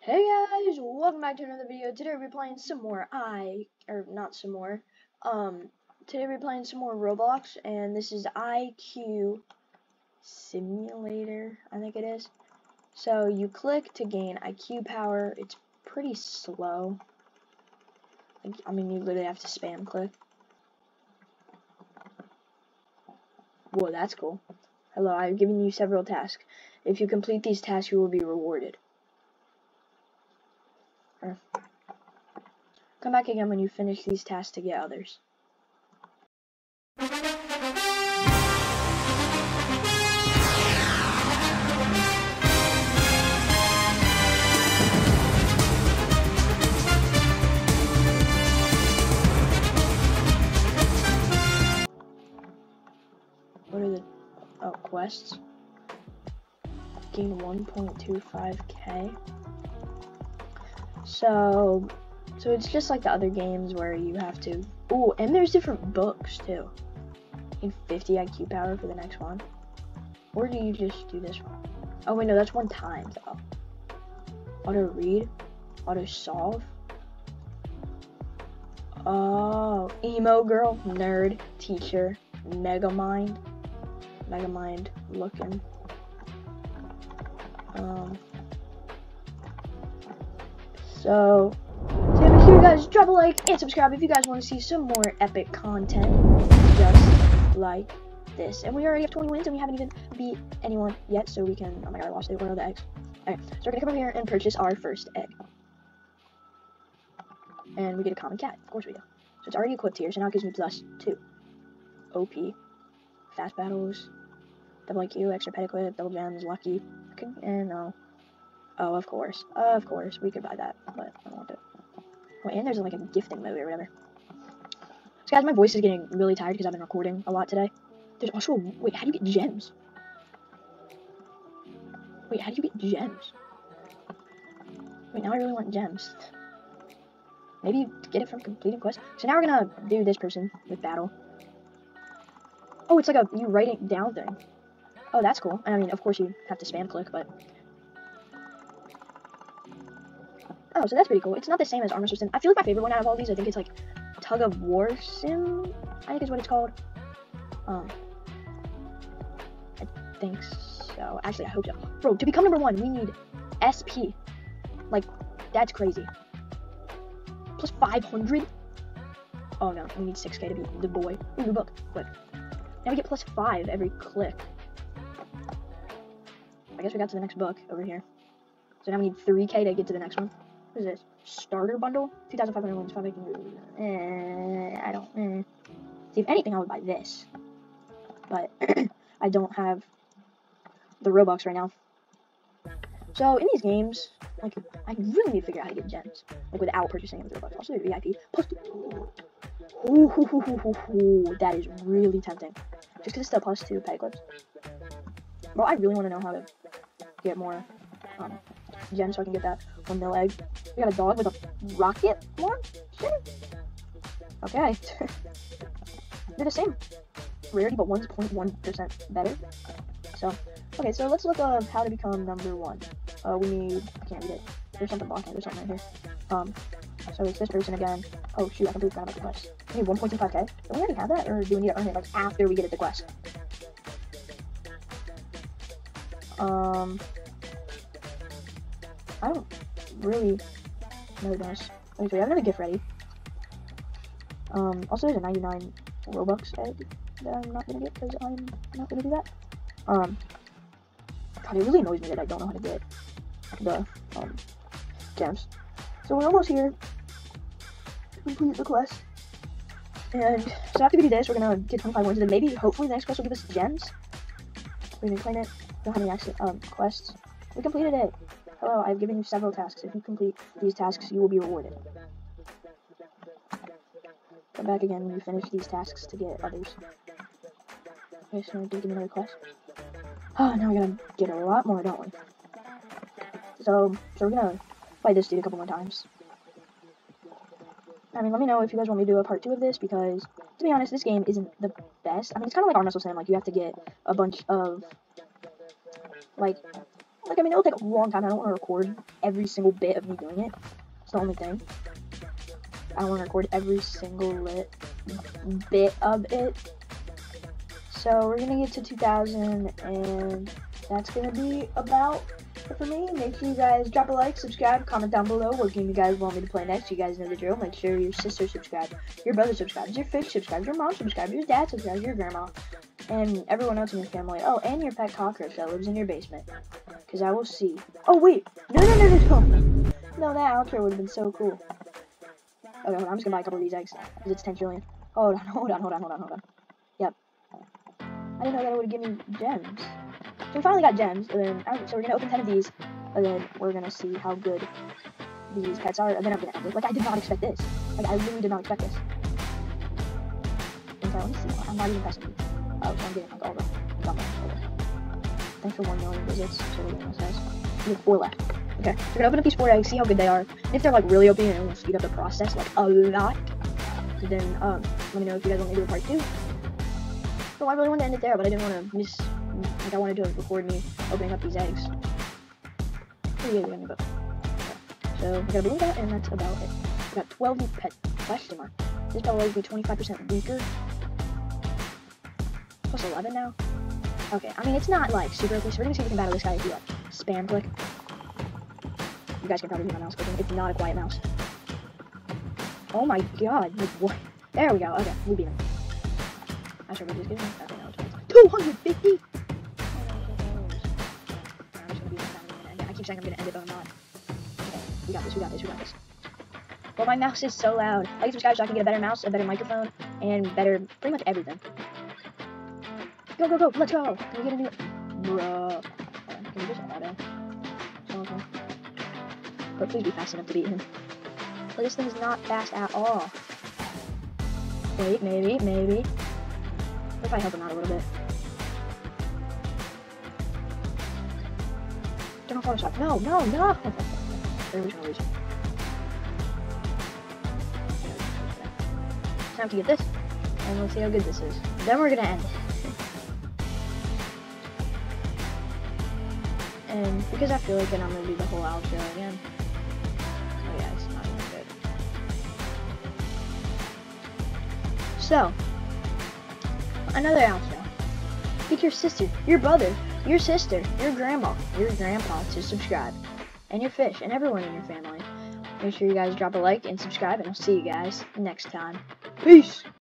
Hey guys, welcome back to another video. Today we're playing some more today we're playing some more Roblox, and this is IQ Simulator, I think it is. So you click to gain IQ power. It's pretty slow. I mean, you literally have to spam click. Whoa, that's cool. Hello, I've given you several tasks. If you complete these tasks, you will be rewarded. Come back again when you finish these tasks to get others. What are the quests? Gain 1.25k. So it's just like the other games where you have to. Ooh, and there's different books too. Gain 50 IQ power for the next one. Or do you just do this one? Oh wait, no, that's one time though. Auto read, auto solve. Oh, emo girl, nerd, teacher, Megamind looking. So make sure you guys drop a like and subscribe if you guys want to see some more epic content just like this. And we already have 20 wins and we haven't even beat anyone yet, so we can. Oh my god, I lost one of the eggs. Alright, so we're gonna come over here and purchase our first egg. And we get a common cat. Of course we do. So it's already equipped here, so now it gives me +2. OP. Fast battles. Double IQ, extra pet equip, double gems, lucky. Okay, and no. Oh, of course. Of course. We could buy that, but I don't want it. Oh, and there's like a gifting mode or whatever. So guys, my voice is getting really tired because I've been recording a lot today. There's also wait, how do you get gems? Wait, how do you get gems? Wait, now I really want gems. Maybe you get it from completing quests. So now we're gonna do this person with battle. Oh, it's like a you writing down thing. Oh, that's cool. I mean, of course you have to spam click, but oh, so that's pretty cool. It's not the same as Armor System. I feel like my favorite one out of all these, I think it's like Tug of War Sim, I think is what it's called. I think so. Actually, I hope so. Bro, to become #1, we need SP. Like, that's crazy. Plus 500? Oh no, we need 6k to be the boy. Ooh, new book. Quick. Now we get +5 every click. I guess we got to the next book over here. So now we need 3k to get to the next one. What is this? Starter bundle? 2,500 wins, 5 I don't. See, if anything, I would buy this. But I don't have the Robux right now. So in these games, like, I really need to figure out how to get gems, like without purchasing them with Robux. Also, the VIP. Plus, ooh, that is really tempting. Just because it's still +2 pet equips. Bro, I really want to know how to get more gems so I can get that 1 mil egg. We got a dog with a rocket launcher. Okay. They're the same rarity, but 1.1% better. So, okay, so let's look up how to become #1. We need, I can't read it. There's something blocking it, there's something right here. So it's this person again. Oh shoot, I completely forgot about the quest. We need 1.25k. Don't we already have that, or do we need to earn it like after we get it the quest? I don't really know this. Wait, so we have another gift ready. Also there's a 99 Robux egg that I'm not gonna get because I'm not gonna do that. God, it really annoys me that I don't know how to get the gems. So we're almost here to complete the quest. And so after we do this, we're gonna get 25 wins, and then maybe hopefully the next quest will give us gems. We can claim it. Don't have any accident quests. We completed it. Hello, I've given you several tasks. If you complete these tasks, you will be rewarded. Come back again when you finish these tasks to get others. Okay, so give me another quest. Oh, now we're gonna get a lot more, don't we? So we're gonna play this dude a couple more times. I mean, let me know if you guys want me to do a part 2 of this, because, to be honest, this game isn't the best. I mean, it's kind of like Armor System, like, you have to get a bunch of, like, Like, I mean, it'll take a long time. I don't want to record every single bit of me doing it. It's the only thing. I don't want to record every single bit of it. So we're gonna get to 2,000, and that's gonna be about it for me. Make sure you guys drop a like, subscribe, comment down below what game you guys want me to play next. You guys know the drill. Make sure your sister subscribes, your brother subscribes, your fish subscribes, your mom subscribes, your dad subscribes, your grandma, and everyone else in your family. Oh, and your pet cockroach that lives in your basement. Because I will see. Oh, wait. No. No, that outro would have been so cool. Okay, hold on. I'm just going to buy a couple of these eggs. Because it's 10 trillion. Hold on. Yep. I didn't know that it would give me gems. So we finally got gems. And then, so we're going to open 10 of these. And then we're going to see how good these pets are. And then I'm going to end it. Like, I did not expect this. Like, I really did not expect this. Okay, let me see. I'm not even pressing these. Oh, so I'm getting like all the double. Thanks for 1 million visits. So we're going to say we have 4 left. Okay, we're gonna open up these 4 eggs, see how good they are. And if they're like really OP and it will speed up the process like a lot, then let me know if you guys want me to do a part 2. So I really wanted to end it there, but I didn't want to miss. Like I wanted to record me opening up these eggs. Pretty good, but okay. So we got a balloon bat, and that's about it. We got 12 new pet question mark. This pet will always be 25% weaker. Plus 11 now. Okay, I mean it's not like super OP, so we're gonna see if we can battle this guy if you like spam click. You guys can probably hear my mouse clicking. It's not a quiet mouse. Oh my god. Like, what? There we go. Okay, we beat him. I should just give him. Okay, no, it's 250! Oh, I'm just gonna beat him down. I keep saying I'm gonna end it, but I'm not. Okay, we got this. Well, my mouse is so loud. Like and subscribe so I can get a better mouse, a better microphone, and better pretty much everything. Go, let's go! Can we get a new... Bruh. Can we just auto? Okay. But please be fast enough to beat him. But this thing is not fast at all. Wait, maybe. What if I help him out a little bit? Don't follow shot. No! There, we're gonna lose. Time to get this. And let's see how good this is. Then we're gonna end it. And because I feel like it, I'm gonna do the whole outro again. Oh yeah, it's not even good. So, another outro. Get your sister, your brother, your sister, your grandma, your grandpa to subscribe. And your fish, and everyone in your family. Make sure you guys drop a like and subscribe, and I'll see you guys next time. Peace!